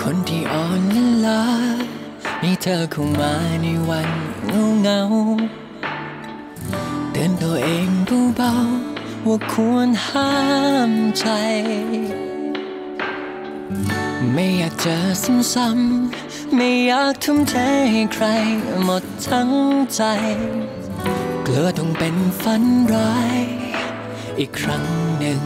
คนที่อ่อนล้าให้เธอเข้ามาในวันเงาเตือนตัวเองเบาๆว่าควรห้ามใจไม่อยากเจอซ้ำๆไม่อยากทุ่มเทให้ใครหมดทั้งใจกลัวต้องเป็นฝันร้ายอีกครั้งหนึ่ง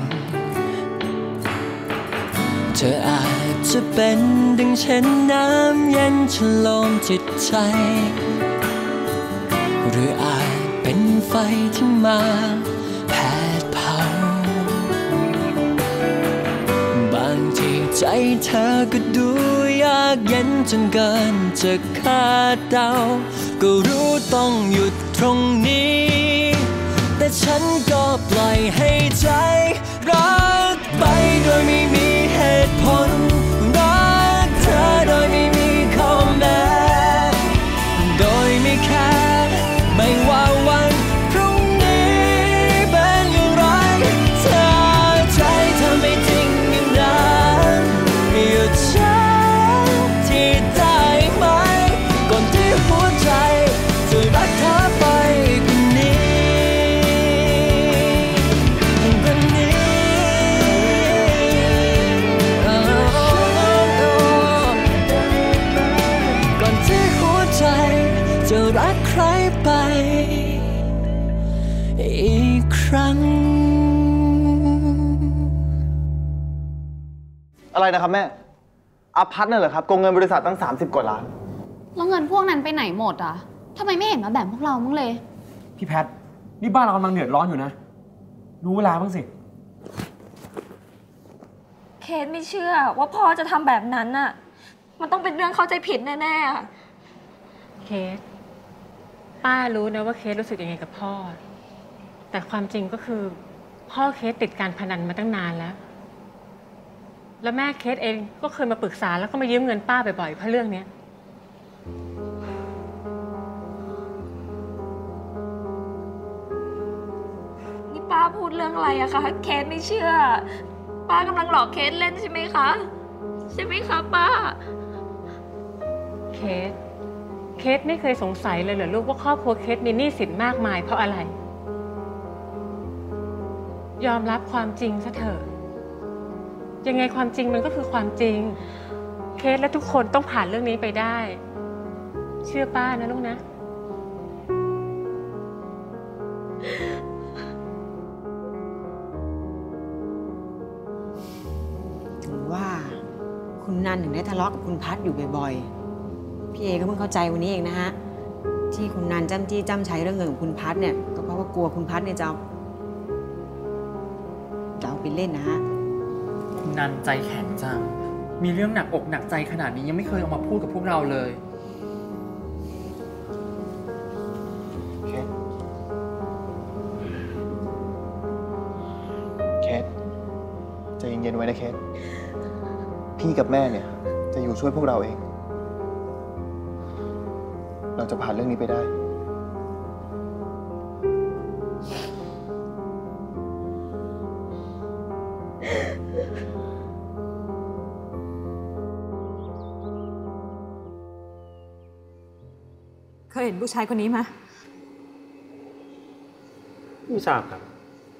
เธออาจจะเป็นดังเช่นน้ำเย็นฉโลมจิตใจหรืออาจเป็นไฟที่มาแผดเผาบางทีใจเธอก็ดูยากเย็นจนเกินจะคาดเดาก็รู้ต้องหยุดตรงนี้แต่ฉันก็ปล่อยให้ใจรักไปโดยไม่มีเหตุผลรักเธอโดยไม่มีข้อแม้โดยไม่แคร์ไม่ว่าวันพรุ่งนี้เป็นอย่างไรถ้าใจเธอไม่จริงอย่างนั้นหยุดฉันที่ได้ไหมก่อนที่หัวใจจะรักเธอไปกว่านี้จะรักใครไปอีกครั้งอะไรนะครับแม่อาพัฒน์น่ะเหรอครับโกงเงินบริษัทตั้ง30 กว่าล้านแล้วเงินพวกนั้นไปไหนหมดอ่ะทำไมไม่เห็นมาแบ่งพวกเราบ้างเลยพี่แพทนี่บ้านเรากำลังเดือดร้อนอยู่นะรู้เวลาบ้างสิเคสไม่เชื่อว่าพ่อจะทำแบบนั้นน่ะมันต้องเป็นเรื่องเข้าใจผิดแน่ๆเคสป้ารู้นะว่าเคสรู้สึกยังไงกับพ่อแต่ความจริงก็คือพ่อเคสติดการพนันมาตั้งนานแล้วแม่เคสเองก็เคยมาปรึกษาแล้วก็มายืมเงินป้าบ่อยๆเพราะเรื่องนี้นี่ป้าพูดเรื่องอะไรอะคะเคสไม่เชื่อป้ากำลังหลอกเคสเล่นใช่ไหมคะป้าเคสไม่เคยสงสัยเลยเหรอลูกว่าครอบครัวเคสมีหนี้สินมากมายเพราะอะไรยอมรับความจริงซะเถอะยังไงความจริงมันก็คือความจริงเคสและทุกคนต้องผ่านเรื่องนี้ไปได้เชื่อป้านะลูกนะถึงว่าคุณนันถึงได้ทะเลาะกับคุณพัฒอยู่บ่อยๆพี่เอก็เพิ่งเข้าใจวันนี้เองนะฮะที่คุณนันจ้ำจี้จ้ำชัยเรื่องเงินของคุณพัฒเนี่ยก็เพราะว่ากลัวคุณพัฒเนี่ยจะเอาไปเล่นนะฮะคุณนันใจแข็งจังมีเรื่องหนักอกหนักใจขนาดนี้ยังไม่เคยออกมาพูดกับพวกเราเลยเคสใจเย็นๆไว้นะเคสพี่กับแม่เนี่ยจะอยู่ช่วยพวกเราเองเราจะผ่านเรื่องนี้ไปได้เคยเห็นผู้ชายคนนี้ไหมไม่ทราบครับ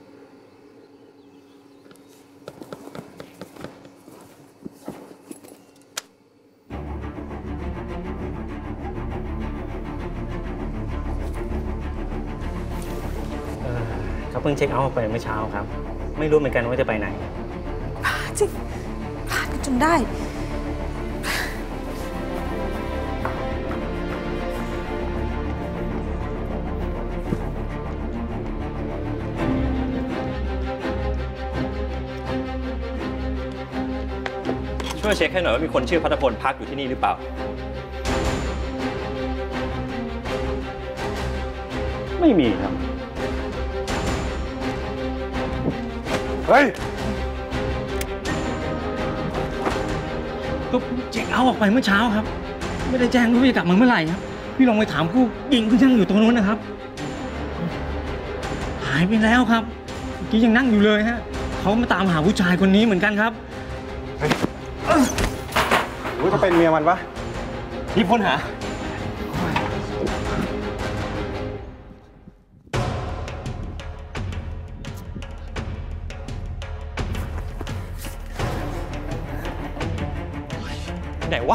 เขาเพิ่งเช็คเอาท์ไปเมื่อเช้าครับไม่รู้เหมือนกันว่าจะไปไหนจริงพลาดกันจนได้ช่วยเช็คให้หน่อยว่ามีคนชื่อพัฒพลพักอยู่ที่นี่หรือเปล่าไม่มีครับเฮ้ยก็เช็คเอาท์ออกไปเมื่อเช้าครับไม่ได้แจ้งว่าจะกลับมาเมื่อไหร่ครับพี่ลองไปถามผู้ยิงที่นั่งอยู่ตรงนู้นนะครับหายไปแล้วครับเมื่อกี้ยังนั่งอยู่เลยฮะเขามาตามหาผู้ชายคนนี้เหมือนกันครับรือว่าจะเป็นเมียมันปะรีบค้นหาไหนวะ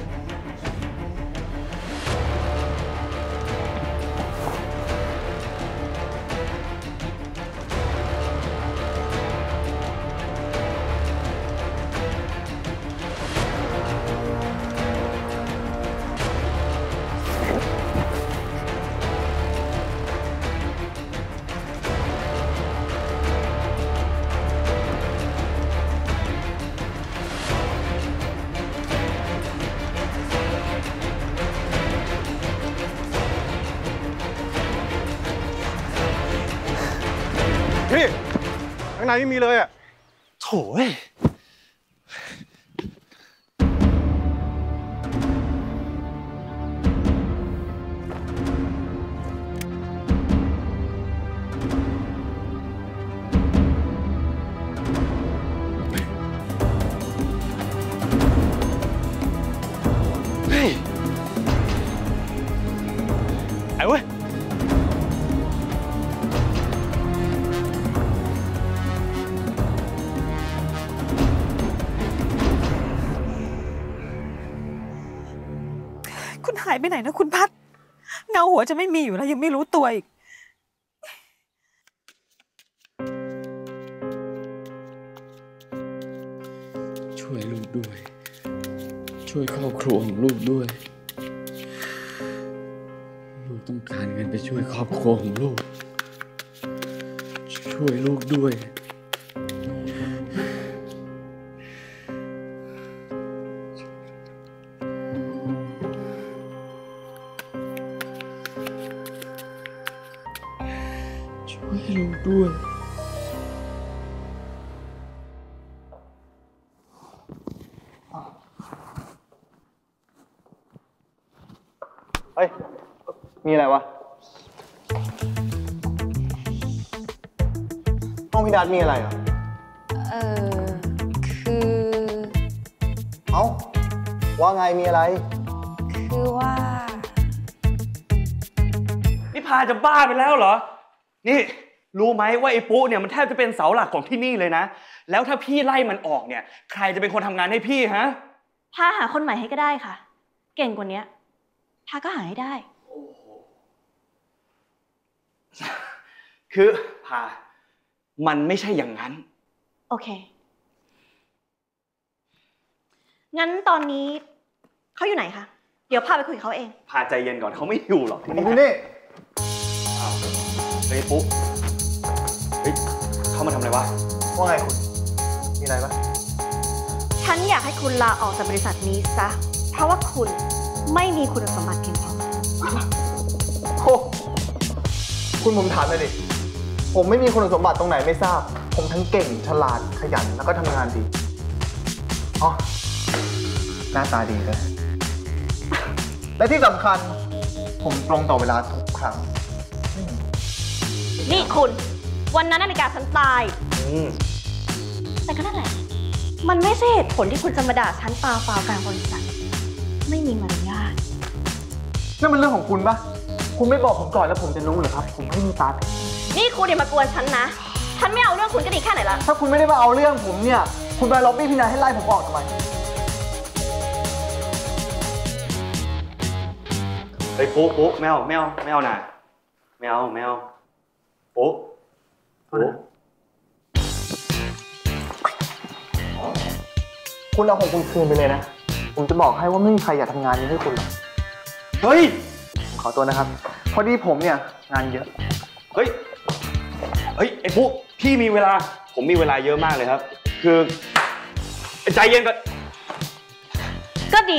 พี่ข้างในไม่มีเลยอ่ะโถ่เฮ้ยไอ้เว้ยคุณหายไปไหนนะคุณพัดเงาหัวจะไม่มีอยู่แล้วยังไม่รู้ตัวอีกช่วยลูกด้วย ช่วยครอบครัวของลูกด้วย ลูกต้องการเงินไปช่วยครอบครัวของลูก ช่วยลูกด้วย ช่วยลูกด้วยเฮ้ย มีอะไรวะ ห้องพี่นัทมีอะไรเหรอคือเอ้า ว่าไงมีอะไรคือว่านี่พาจะบ้าไปแล้วเหรอ นี่รู้ไหมว่าไอ้ปุ๊เนี่ยมันแทบจะเป็นเสาหลักของที่นี่เลยนะ แล้วถ้าพี่ไล่มันออกเนี่ย ใครจะเป็นคนทำงานให้พี่ฮะพาหาคนใหม่ให้ก็ได้ค่ะ เก่งกว่านี้พาก็หาให้ได้คือพามันไม่ใช่อย่างนั้นโอเค งั้นตอนนี้เขาอยู่ไหนคะ เดี๋ยวพาไปคุยกับเขาเองพาใจเย็นก่อนเขาไม่อยู่หรอกที่นี่นี่อ้าวเฮ้ยปุ๊เฮ้ยเข้ามาทำอะไรวะว่าไงคุณ มีอะไรปะฉันอยากให้คุณลาออกจากบริษัทนี้ซะ เพราะว่าคุณไม่มีคุณสมบัติเพียงพอโอ้คุณผมถามเลยดิ ผมไม่มีคุณสมบัติตรงไหนไม่ทราบ ผมทั้งเก่ง ฉลาด ขยัน แล้วก็ทำงานดี อ๋อ หน้าตาดีด้วย และที่สำคัญ ผมตรงต่อเวลาทุกครั้งนี่คุณ วันนั้นนาฬิกาฉันตาย แต่ก็นั่นแหละ มันไม่ใช่เหตุผลที่คุณจะมาด่าฉันเปล่าๆกลางบริษัท ไม่มีมารยาทนั่นมันเรื่องของคุณปะคุณไม่บอกผมก่อนแล้วผมจะรู้เหรอครับ ผมไม่มีตาถึงนี่คุณอย่ามากวนฉันนะ ฉันไม่เอาเรื่องคุณก็ดีแค่ไหนละถ้าคุณไม่ได้มาเอาเรื่องผมเนี่ย คุณไปล็อบบี้พี่นายให้ไล่ผมออกทำไมเฮ้ยปุ๊ไม่เอานะไม่เอาปุ๊คุณเอาของคุณคืนไปเลยนะ ผมจะบอกให้ว่าไม่มีใครอยากทำงานนี้ให้คุณหรอกเฮ้ยขอตัวนะครับ พอดีผมเนี่ยงานเยอะเฮ้ยไอ้ปุ๊พี่มีเวลา ผมมีเวลาเยอะมากเลยครับ คือใจเย็นก่อนก็ดี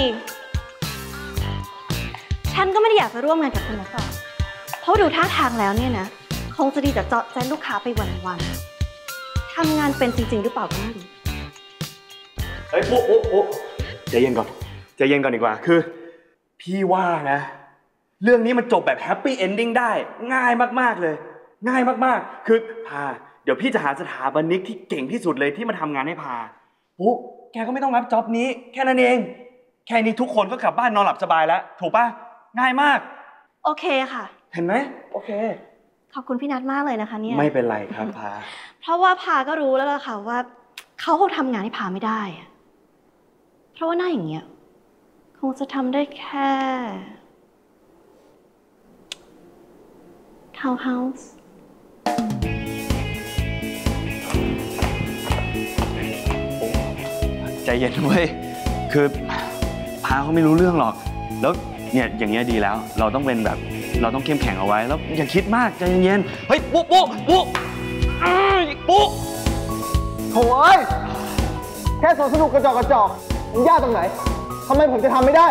ฉันก็ไม่ได้อยากจะร่วมงานกับคุณนะต่อเพราะดูท่าทางแล้วเนี่ยนะ คงจะดีแต่เจาะใจลูกค้าไปวันๆทำงานเป็นจริงๆหรือเปล่าก็ไม่รู้เฮ้ยปุ๊ใจเย็นก่อนดีกว่า คือพี่ว่านะ เรื่องนี้มันจบแบบแฮปปี้เอนดิ้งได้ง่ายมากๆเลย ง่ายมากๆคือพาเดี๋ยวพี่จะหาสถาปนิกที่เก่งที่สุดเลยที่มาทำงานให้พาปุ๊แกก็ไม่ต้องรับจ็อบนี้แค่นั้นเองแค่นี้ทุกคนก็กลับบ้านนอนหลับสบายแล้วถูกป่ะง่ายมากโอเคค่ะเห็นไหมโอเคขอบคุณพี่นัทมากเลยนะคะเนี่ยไม่เป็นไรครับพาเพราะว่าพาก็รู้แล้วล่ะค่ะว่าเขาคงทำงานให้พาไม่ได้เพราะว่าหน้าอย่างเงี้ยคงจะทำได้แค่ทาวน์เฮาส์ใจเย็นเว้ยคือพาเขาไม่รู้เรื่องหรอกแล้วเนี่ยอย่างเงี้ยดีแล้วเราต้องเป็นแบบเราต้องเข้มแข็งเอาไว้แล้วอย่าคิดมากใจเย็นๆเฮ้ยปุ๊ปุ๊โถ่เอ้ยแค่สวนสนุกกระจอกมันยากตรงไหนทำไมผมจะทำไม่ได้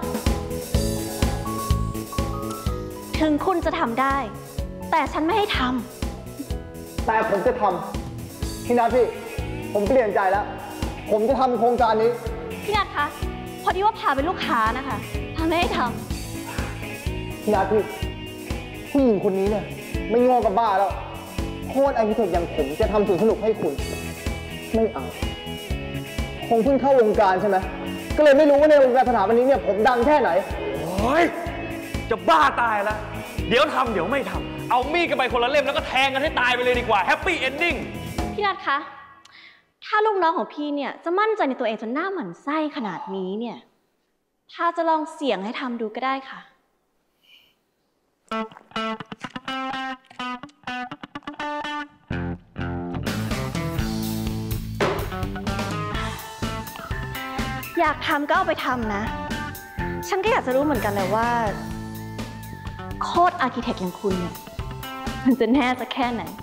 ถึงคุณจะทำได้แต่ฉันไม่ให้ทำแต่ผมจะทำพี่นัทพี่ผมเปลี่ยนใจแล้วผมจะทำโครงการนี้พี่นัทคะพอดีว่าพาเป็นลูกค้านะคะพาไม่ให้ทำพี่นัทพี่ผู้หญิงคนนี้เนี่ยไม่โง่กับบ้าแล้วโคตรอาร์คิเทคอย่างผมจะทำสวนสนุกให้คุณไม่เอาคงเพิ่งเข้าวงการใช่ไหมก็เลยไม่รู้ว่าในวงการสถาปนิกเนี่ยผมดังแค่ไหนโอ้ยจะบ้าตายแล้วเดี๋ยวทำเดี๋ยวไม่ทำเอามีดกันไปคนละเล่มแล้วก็แทงกันให้ตายไปเลยดีกว่าแฮปปี้เอนดิ้งพี่นัทคะถ้าลูกน้องของพี่เนี่ยจะมั่นใจในตัวเองจนหน้าหมั่นไส้ขนาดนี้เนี่ยพาจะลองเสี่ยงให้ทำดูก็ได้ค่ะอยากทำก็เอาไปทำนะฉันก็อยากจะรู้เหมือนกันเลยว่าโค้ดอาร์คิเทคอย่างคุณเนี่ยมันจะแน่จะแค่ไหน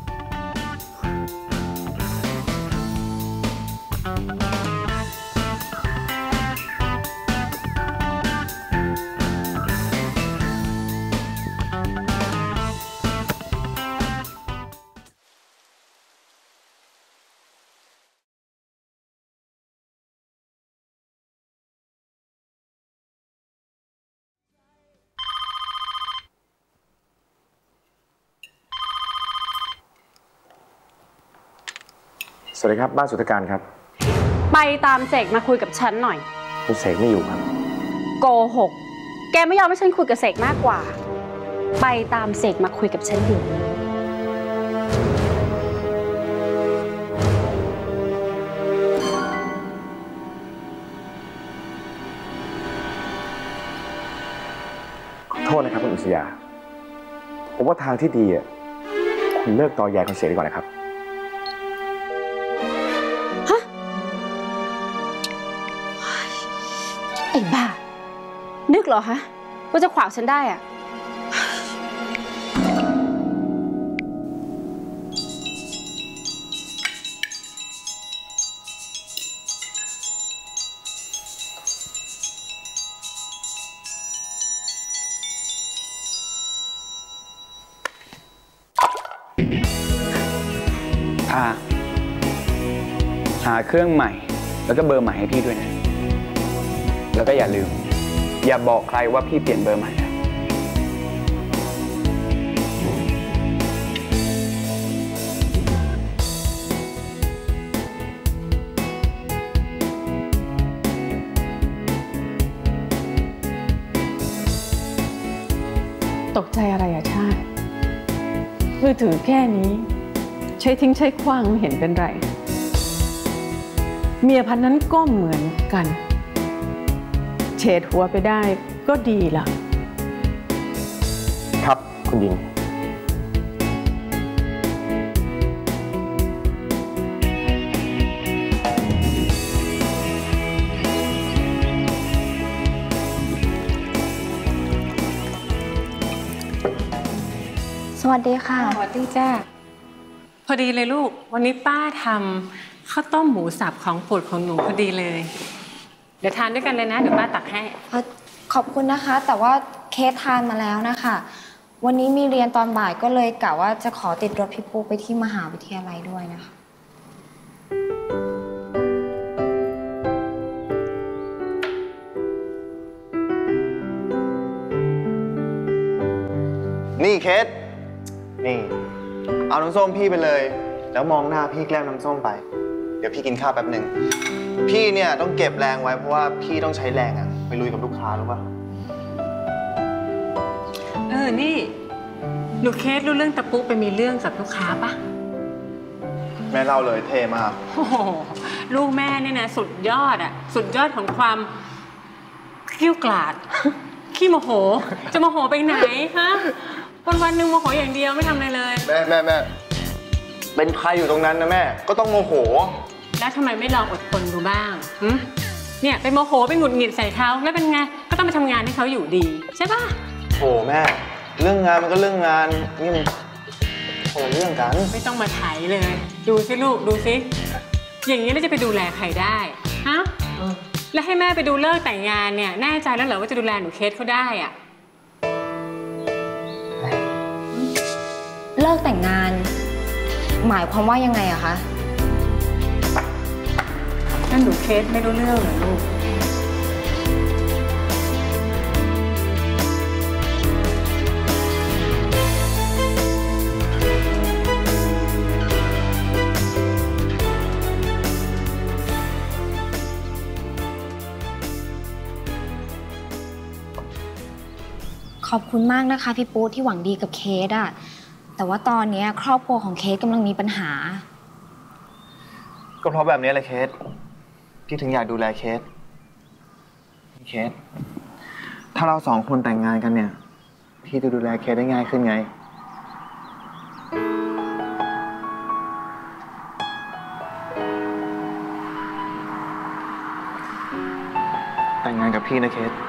สวัสดีครับบ้านสุทธการครับไปตามเสกมาคุยกับฉันหน่อยคุณเสกไม่อยู่ครับโกหกแกไม่ยอมให้ฉันคุยกับเสกมากกว่าไปตามเสกมาคุยกับฉันเดี๋ยวนี้ขอโทษนะครับคุณอุษยาผมว่าทางที่ดีอ่ะคุณเลิกตอแยคุณเสกดีกว่านะครับไอ้บ้านึกเหรอฮะว่าจะขวางฉันได้อะหาเครื่องใหม่แล้วก็เบอร์ใหม่ให้พี่ด้วยนะแล้วก็อย่าลืมอย่าบอกใครว่าพี่เปลี่ยนเบอร์ใหม่นะตกใจอะไรอะชาติมือถือแค่นี้ใช้ทิ้งใช้ขว้างไม่เห็นเป็นไรเมียพันนั้นก็เหมือนกันเฉดหัวไปได้ก็ดีล่ะครับคุณหญิงสวัสดีค่ะสวัสดีจ้าพอดีเลยลูกวันนี้ป้าทำข้าวต้มหมูสับของโปรดของหนูพอดีเลยเดี๋ยวทานด้วยกันเลยนะเดี๋ยวป้าตักให้ขอบคุณนะคะแต่ว่าเคสทานมาแล้วนะคะวันนี้มีเรียนตอนบ่ายก็เลยกะว่าจะขอติดรถพี่ปุ๊กไปที่มหาวิทยาลัยด้วยนะคะนี่เคสนี่เอาน้ำส้มพี่ไปเลยแล้วมองหน้าพี่แกล้งน้ำส้มไปเดี๋ยวพี่กินข้าวแป๊บหนึ่งพี่เนี่ยต้องเก็บแรงไว้เพราะว่าพี่ต้องใช้แรงอ่ะไปลุยกับลูกค้าหรือเปล่านี่หนูเคสรู้เรื่องตะปุ๊ไปมีเรื่องกับลูกค้าปะแม่เล่าเลยเท่มากโอ้โหลูกแม่เนี่ยนะสุดยอดอะสุดยอดของความเขี้ยวกลาด ขี้โมโห จะโมโหไปไหนฮะวันหนึ่งโมโหอย่างเดียวไม่ทำอะไรเลยแม่เป็นใครอยู่ตรงนั้นนะแม่ก็ต้องโมโหแล้วทำไมไม่ลองอดทนดูบ้างเนี่ยไปโมโหไปหงุดหงิดใส่เขาแล้วเป็นไงก็ต้องไปทำงานให้เขาอยู่ดีใช่ปะโอ้แม่เรื่องงานมันก็เรื่องงานนี่มันคนละเรื่องกันไม่ต้องมาไถเลยดูสิลูกดูสิอย่างนี้เราจะไปดูแลใครได้ฮะแล้วให้แม่ไปดูเลิกแต่งงานเนี่ยแน่ใจแล้วเหรอว่าจะดูแลหนูเคสเขาได้อะเลิกแต่งงานหมายความว่ายังไงอะคะนั่นหนูเคสไม่รู้เรื่องเหรอลูกขอบคุณมากนะคะพี่ปูที่หวังดีกับเคสอะแต่ว่าตอนนี้ครอบครัวของเคสกำลังมีปัญหาก็เพราะแบบนี้แหละเคสพี่ถึงอยากดูแลเคสถ้าเรา2 คนแต่งงานกันเนี่ยพี่จะดูแลเคสได้ง่ายขึ้นไงแต่งงานกับพี่นะเคส